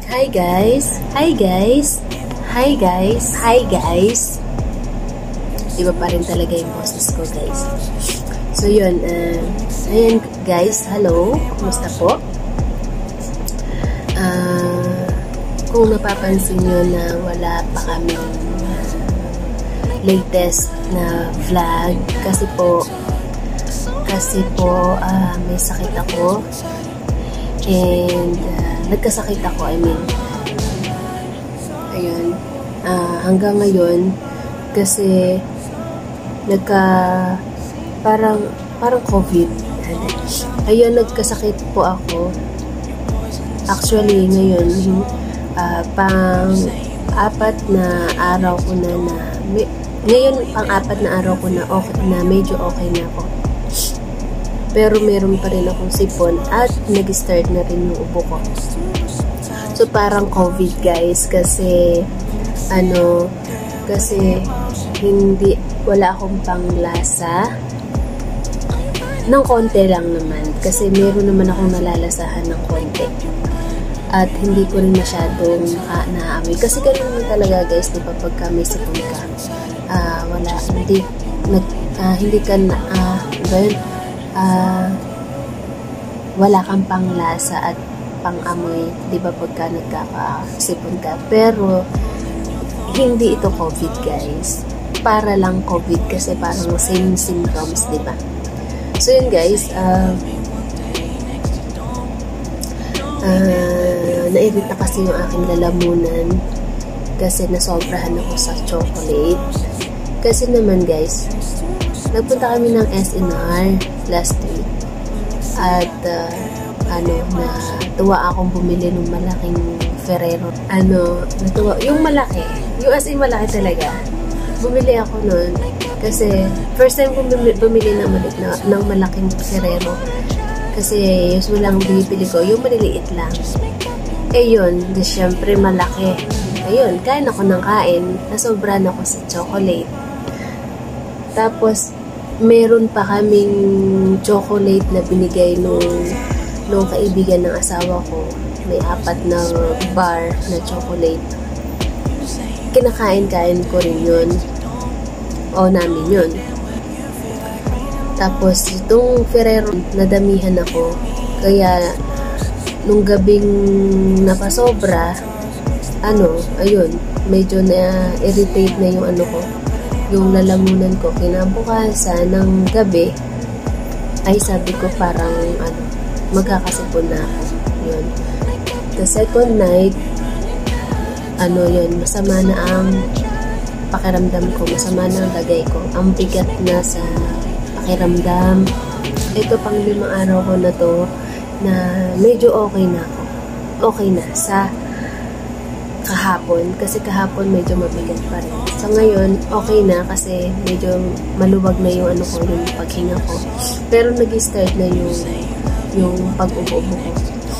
Hi guys! Hi guys! Hi guys! Hi guys! Iba pa rin talaga yung boses ko guys. So yun, ayan guys, hello! Kumusta po? Kung napapansin nyo na wala pa kami latest na vlog kasi po may sakit ako and nagkasakit ako, ayun, hanggang ngayon kasi parang COVID. Ayun, nagkasakit po ako. Actually, ngayon, pang-apat na araw ko na medyo okay na ako. Pero meron pa rin akong sipon at nag-start na rin yung ubo ko. So, parang COVID, guys, kasi wala akong panglasa. Ng konti lang naman. Kasi meron naman akong nalalasahan ng konti. At hindi ko rin masyadong naaamoy. Kasi ganun naman talaga, guys, diba, pagka may sipon ka, wala kang panglasa at pangamoy, di ba, pagka nagkakasipon ka. Pero hindi ito COVID, guys. Para lang COVID kasi parang same symptoms, di ba? So yun, guys, nairita kasi yung aking lalamunan kasi nasobrahan ako sa chocolate. Kasi naman, guys, nagpunta kami ng SNR last week at natuwa akong bumili ng malaking Ferrero. Natuwa, yung malaki, yung as in malaki talaga. Bumili ako nun kasi first time kong bumili ng malaking Ferrero kasi usually lang bibili ko yung maliliit lang. Yun, syempre malaki. Ayun, kain ako ng kain, nasobrahan ako sa chocolate. Tapos meron pa kaming chocolate na binigay nung kaibigan ng asawa ko. May 4 na bar na chocolate. Kinakain-kain ko rin yun. Namin yun. Tapos itong Ferrero, nadamihan ako. Kaya nung gabing napasobra, ayun, medyo na-irritate na yung yung lalamunan ko. Kinabukasan ng gabi ay sabi ko parang magkakasipon na ako. Yun. The second night, yun, masama na ang pakiramdam ko, masama na ang lagay ko. Ang bigat na sa pakiramdam. Ito pang 5 araw ko na to na medyo okay na ako. Okay na sa kahapon, kasi kahapon medyo mabigat pa rin. So ngayon, okay na kasi medyo maluwag na yung yung paghinga ko. Pero nag-start na yung pag-ubo-ubo ko.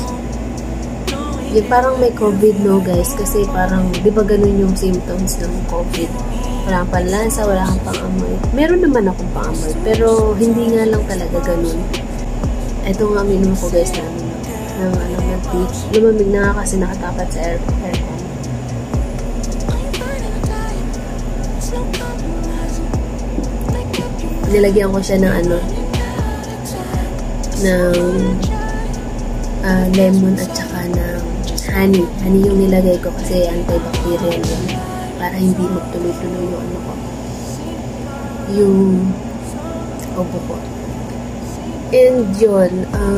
Yung parang may COVID, no, guys, kasi parang, di ba ganun yung symptoms ng COVID? Wala kang panlasa, wala kang pangamoy. Meron naman akong pangamoy, pero hindi nga lang talaga ganun. Ito nga minum ko, guys, ng tea. Lumamig na nga kasi nakatapat sa aircon. Nilagyan ko siya ng lemon at saka ng honey. Honey yung nilagay ko kasi antibacterial yun. Para hindi magtuloy-tuloy yung ubo ko. And yun,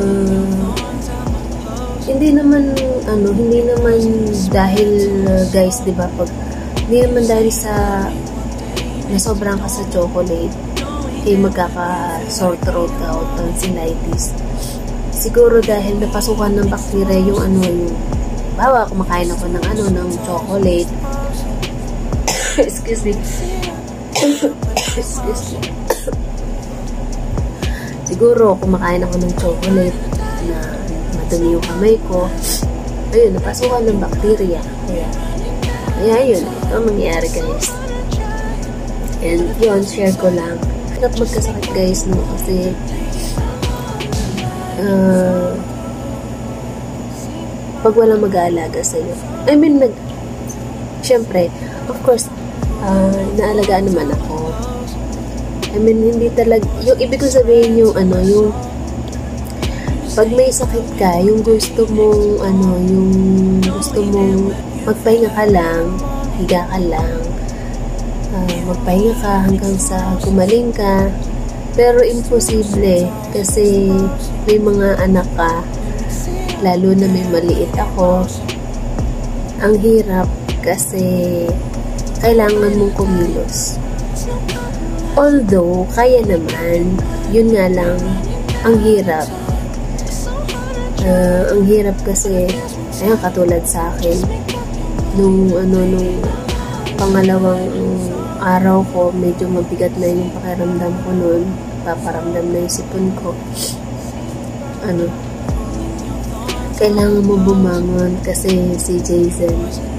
hindi naman dahil, guys, diba, hindi naman dahil sa nasobrang ka sa chocolate, magkaka-sore throat ka o tonsillitis. Siguro dahil napasukan ng bacteria yung bawa, kumakain ako ng chocolate. Excuse me. Siguro kumakain ako ng chocolate na madumi yung kamay ko. Ayun, napasukan ng bacteria. Kaya yun, ito ang mangyayari, guys. And yun, share ko lang. Hirap magkasakit, guys, no? Kasi pag walang mag-aalaga sa'yo. I mean, syempre, of course, naalagaan naman ako. I mean, hindi talaga, yung ibig ko sabihin yung yung pag may sakit ka, yung gusto mong magpahinga ka lang, higa ka lang, magpahinga ka hanggang sa gumaling ka. Pero imposible kasi may mga anak ka, lalo na may maliit ako. Ang hirap kasi kailangan mong kumilos. Although, kaya naman, yun nga lang, ang hirap. Ang hirap kasi, ayun, katulad sa akin, nung pangalawang araw ko, medyo mabigat na yung pakiramdam ko noon, paparamdam na yung sipon ko. Kailangan mo bumangon kasi si Jason,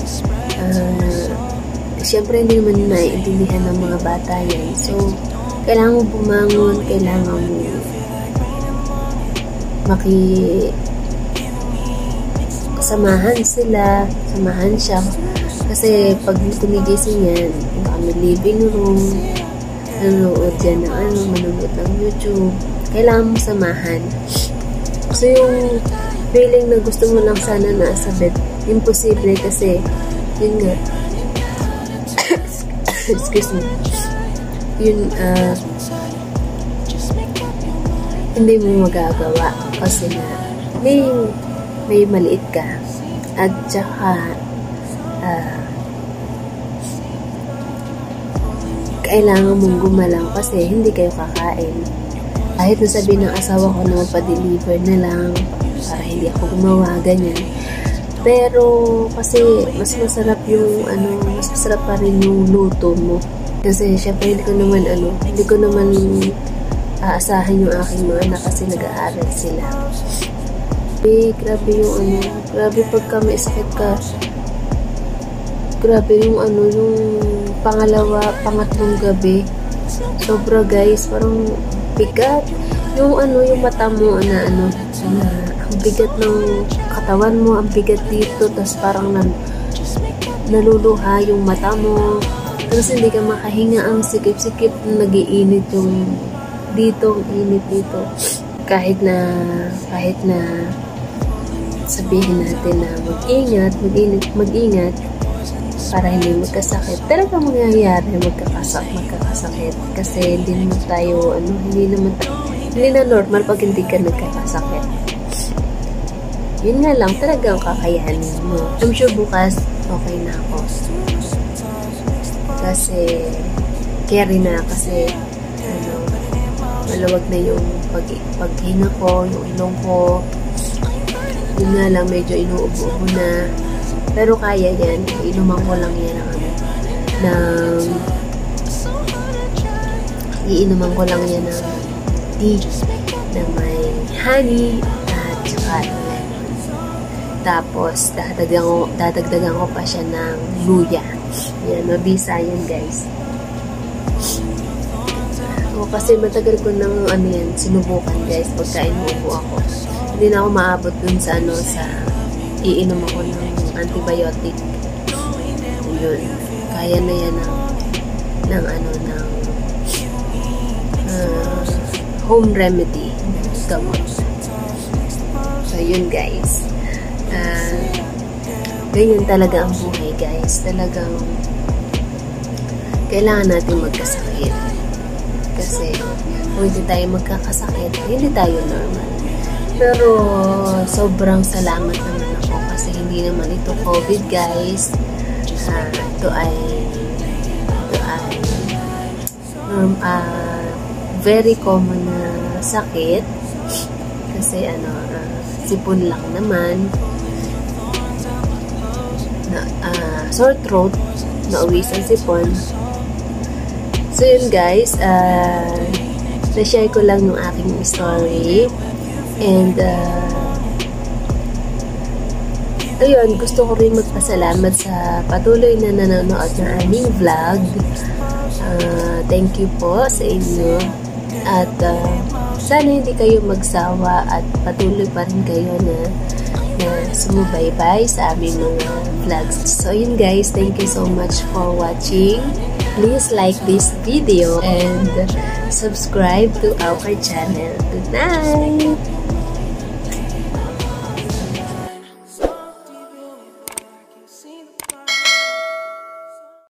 syempre hindi naman naiintindihan ng mga bata yan. So, kailangan mo bumangon, kailangan mo samahan siya. Kasi pag tumigising yan, kami living room, nanonood yan manonood ng YouTube, kailangan mo samahan. So yung feeling na gusto mo lang sana nasa bed, imposible kasi, yun nga, excuse me, yun, hindi mo magagawa kasi na may maliit ka at saka kailangan mong gumalaw kasi hindi kayo kakain. Kahit nasabihin ng asawa ko na magpa-deliver na lang para hindi ako gumawa, ganyan. Pero kasi mas masarap yung mas masarap pa rin yung luto mo. Kasi syempre hindi ko naman aasahan yung aking mga anak kasi nag-aaral sila. Grabe yung grabe pagka may sakit ka. Grabe yung yung pangatlong gabi. Sobra guys, parang bigat. Yung yung mata mo na ang bigat ng katawan mo, ang bigat dito, tas parang naluluha yung mata mo. Tapos hindi ka makahinga, ang sikip-sikip, nag-iinit yung dito, ang init dito. Kahit na sabihin natin na mag-ingat para hindi magkasakit. Talagang mangyayari magkakasakit kasi hindi naman tayo hindi na normal pag hindi ka nagkakasakit. Yun nga lang, talagang kakayanin mo. I'm sure bukas okay na ako. Kasi carry na kasi maluwag na yung paghinga ko, yung ilong ko. Yun nga lang, medyo inuubo-ubo na. Pero kaya yan. Iinuman ko lang yan iinuman ko lang yan ng tea na may honey at saka lemon. Tapos, dadagdagan ko pa siya ng luya. Yan, mabisa yan guys. Kasi matagal ko nang sinubukan guys pagka inuubo ako. Hindi na ako maabot dun sa iinom ako ng antibiotic. Yun. Kaya na yan ng home remedy gamot. So yun guys. Ganyan talaga ang buhay guys. Talagang kailangan natin magkasakit. Kasi kung hindi tayo magkakasakit, hindi tayo normal. Pero sobrang salamat naman ako kasi hindi naman ito COVID guys. Ito ay very common na sakit kasi sipon lang naman, sore throat, nauwisan sipon. So yun guys, na-share ko lang yung aking story. And ayun, gusto ko rin magpasalamat sa patuloy na nanonood ng aming vlog. Thank you po sa inyo. At sana hindi kayo magsawa at patuloy pa rin kayo na sumubaybay sa aming mga vlogs. So yun guys, thank you so much for watching. Please like this video and subscribe to our channel. Good night!